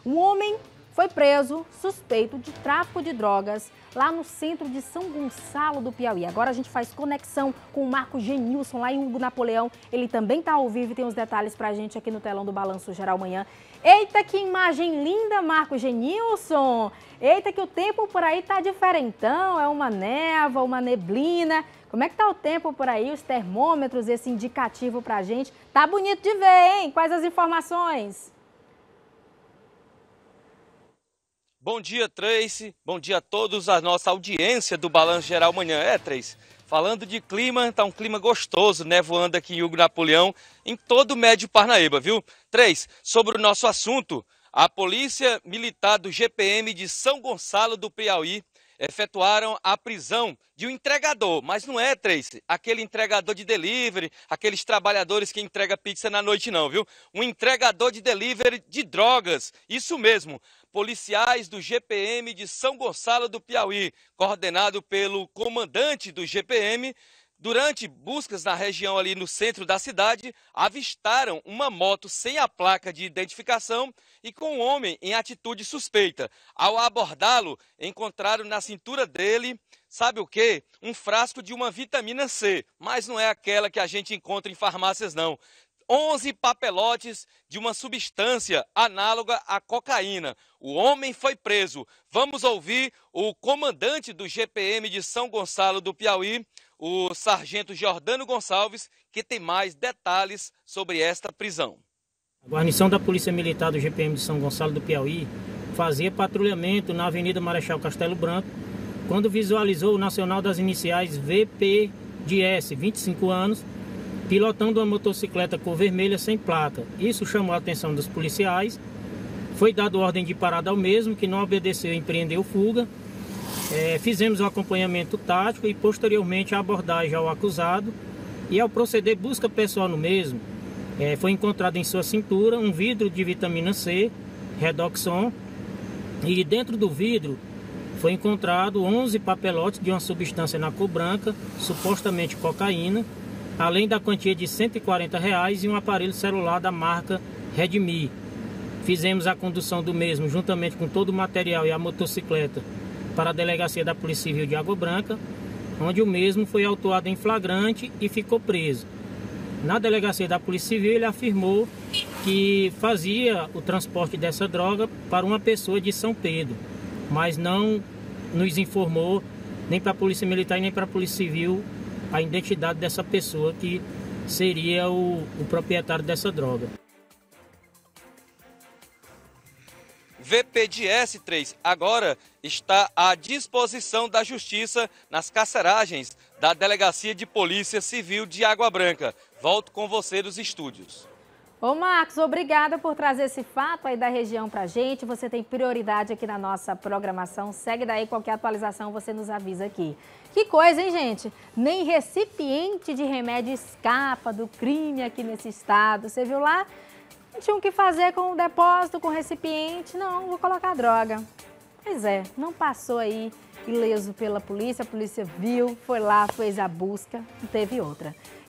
Um homem foi preso suspeito de tráfico de drogas lá no centro de São Gonçalo do Piauí. Agora a gente faz conexão com o Marco Genilson lá em Hugo Napoleão. Ele também está ao vivo e tem os detalhes para a gente aqui no telão do Balanço Geral Manhã. Eita, que imagem linda, Marco Genilson! Eita, que o tempo por aí tá diferentão, é uma névoa, uma neblina. Como é que tá o tempo por aí, os termômetros, esse indicativo pra gente? Tá bonito de ver, hein? Quais as informações? Bom dia, Tracy. Bom dia a todos, a nossa audiência do Balanço Geral Manhã. Tracy, falando de clima, tá um clima gostoso, nevoando aqui em Hugo Napoleão, em todo o Médio Parnaíba, viu? Tracy, sobre o nosso assunto, a Polícia Militar do GPM de São Gonçalo do Piauí efetuaram a prisão de um entregador, mas não é, Tracy, aquele entregador de delivery, aqueles trabalhadores que entregam pizza na noite não, viu? Um entregador de delivery de drogas, isso mesmo. Policiais do GPM de São Gonçalo do Piauí, coordenado pelo comandante do GPM, durante buscas na região ali no centro da cidade, avistaram uma moto sem a placa de identificação e com um homem em atitude suspeita. Ao abordá-lo, encontraram na cintura dele, sabe o quê? Um frasco de uma vitamina C, mas não é aquela que a gente encontra em farmácias não. 11 papelotes de uma substância análoga à cocaína. O homem foi preso. Vamos ouvir o comandante do GPM de São Gonçalo do Piauí, o sargento Jordano Gonçalves, que tem mais detalhes sobre esta prisão. A guarnição da Polícia Militar do GPM de São Gonçalo do Piauí fazia patrulhamento na Avenida Marechal Castelo Branco, quando visualizou o nacional das iniciais VPDS, 25 anos, pilotando uma motocicleta cor vermelha sem placa. Isso chamou a atenção dos policiais. Foi dado ordem de parada ao mesmo, que não obedeceu e empreendeu fuga. Fizemos o acompanhamento tático e posteriormente a abordagem ao acusado. E ao proceder busca pessoal no mesmo, foi encontrado em sua cintura um vidro de vitamina C, Redoxon, e dentro do vidro foi encontrado 11 papelotes de uma substância na cor branca, supostamente cocaína, além da quantia de R$ 140 e um aparelho celular da marca Redmi. Fizemos a condução do mesmo, juntamente com todo o material e a motocicleta, para a Delegacia da Polícia Civil de Água Branca, onde o mesmo foi autuado em flagrante e ficou preso. Na Delegacia da Polícia Civil, ele afirmou que fazia o transporte dessa droga para uma pessoa de São Pedro, mas não nos informou, nem para a Polícia Militar nem para a Polícia Civil, a identidade dessa pessoa que seria o proprietário dessa droga. VPDS 3 agora está à disposição da Justiça nas carceragens da Delegacia de Polícia Civil de Água Branca. Volto com você dos estúdios. Ô Marcos, obrigada por trazer esse fato aí da região pra gente. Você tem prioridade aqui na nossa programação. Segue daí, qualquer atualização você nos avisa aqui. Que coisa, hein, gente? Nem recipiente de remédio escapa do crime aqui nesse estado. Você viu lá? Não tinha o que fazer com o depósito, com o recipiente. Não, vou colocar droga. Pois é, não passou aí ileso pela polícia. A polícia viu, foi lá, fez a busca, não teve outra.